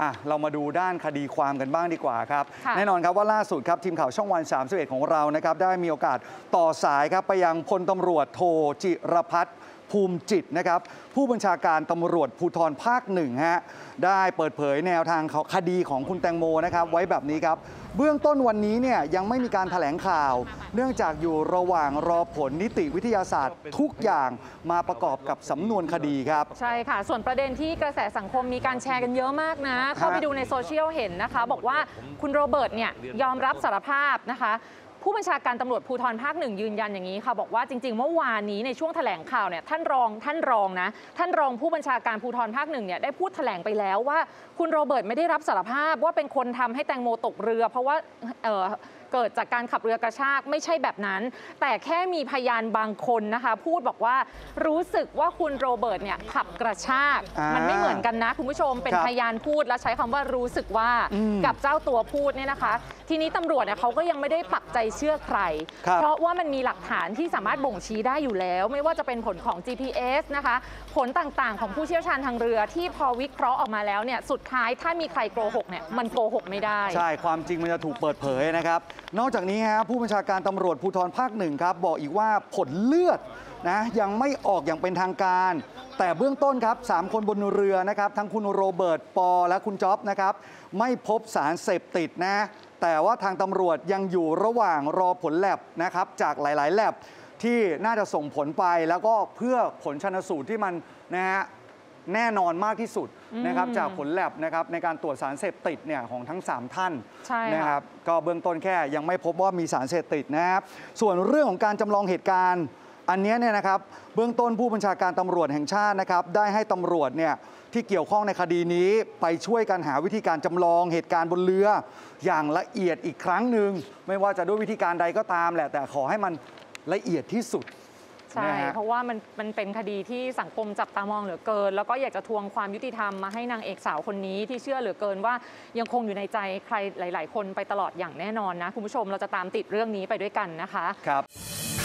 เรามาดูด้านคดีความกันบ้างดีกว่าครับแน่นอนครับว่าล่าสุดครับทีมข่าวช่องวัน31ของเรานะครับได้มีโอกาสต่อสายครับไปยังพลตำรวจโทจิรพัฒน์ภูมิจิตนะครับผู้บัญชาการตำรวจภูธรภาคหนึ่งฮะได้เปิดเผยแนวทางคดีของคุณแตงโมนะครับไว้แบบนี้ครับเบื้องต้นวันนี้เนี่ยยังไม่มีการแถลงข่าวเนื่องจากอยู่ระหว่างรอผลนิติวิทยาศาสตร์ทุกอย่างมาประกอบกับสำนวนคดีครับใช่ค่ะส่วนประเด็นที่กระแสสังคมมีการแชร์กันเยอะมากนะเข้าไปดูในโซเชียลเห็นนะคะบอกว่าคุณโรเบิร์ตเนี่ยยอมรับสารภาพนะคะผู้บัญชาการตำรวจภูธรภาคหนึ่งยืนยันอย่างนี้ค่ะบอกว่าจริงๆเมื่อวานนี้ในช่วงแถลงข่าวเนี่ยท่านรองผู้บัญชาการภูธรภาคหนึ่งเนี่ยได้พูดแถลงไปแล้วว่าคุณโรเบิร์ตไม่ได้รับสารภาพว่าเป็นคนทำให้แตงโมตกเรือเพราะว่าเกิดจากการขับเรือกระชากไม่ใช่แบบนั้นแต่แค่มีพยานบางคนนะคะพูดบอกว่ารู้สึกว่าคุณโรเบิร์ตเนี่ยขับกระชากมันไม่เหมือนกันนะคุณผู้ชมเป็นพยานพูดและใช้คำว่ารู้สึกว่ากับเจ้าตัวพูดเนี่ยนะคะทีนี้ตำรวจเนี่ยเขาก็ยังไม่ได้ปักใจเชื่อใครเพราะว่ามันมีหลักฐานที่สามารถบ่งชี้ได้อยู่แล้วไม่ว่าจะเป็นผลของ GPS นะคะผลต่างๆของผู้เชี่ยวชาญทางเรือที่พอวิเคราะห์ออกมาแล้วเนี่ยสุดท้ายถ้ามีใครโกหกเนี่ยมันโกหกไม่ได้ใช่ความจริงมันจะถูกเปิดเผยนะครับนอกจากนี้ฮะผู้บัญชาการตำรวจภูธรภาคหนึ่งครับบอกอีกว่าผลเลือดนะยังไม่ออกอย่างเป็นทางการแต่เบื้องต้นครับ3คนบนเรือนะครับทั้งคุณโรเบิร์ตปอและคุณจ๊อบนะครับไม่พบสารเสพติดนะแต่ว่าทางตำรวจยังอยู่ระหว่างรอผลแลบนะครับจากหลายๆแลบที่น่าจะส่งผลไปแล้วก็เพื่อผลชันสูตรที่มันนะฮะแน่นอนมากที่สุดนะครับจากผลแลบนะครับในการตรวจสารเสพติดเนี่ยของทั้ง3ท่านนะครับก็เบื้องต้นแค่ยังไม่พบว่ามีสารเสพติดนะครับส่วนเรื่องของการจำลองเหตุการณ์อันนี้เนี่ยนะครับเบื้องต้นผู้บัญชาการตำรวจแห่งชาตินะครับได้ให้ตำรวจเนี่ยที่เกี่ยวข้องในคดีนี้ไปช่วยกันหาวิธีการจำลองเหตุการณ์บนเรืออย่างละเอียดอีกครั้งหนึ่งไม่ว่าจะด้วยวิธีการใดก็ตามแหละแต่ขอให้มันละเอียดที่สุดใช่เพราะว่ามันเป็นคดีที่สังคมจับตามองเหลือเกินแล้วก็อยากจะทวงความยุติธรรมมาให้นางเอกสาวคนนี้ที่เชื่อเหลือเกินว่ายังคงอยู่ในใจใครหลายๆคนไปตลอดอย่างแน่นอนนะคุณผู้ชมเราจะตามติดเรื่องนี้ไปด้วยกันนะคะครับ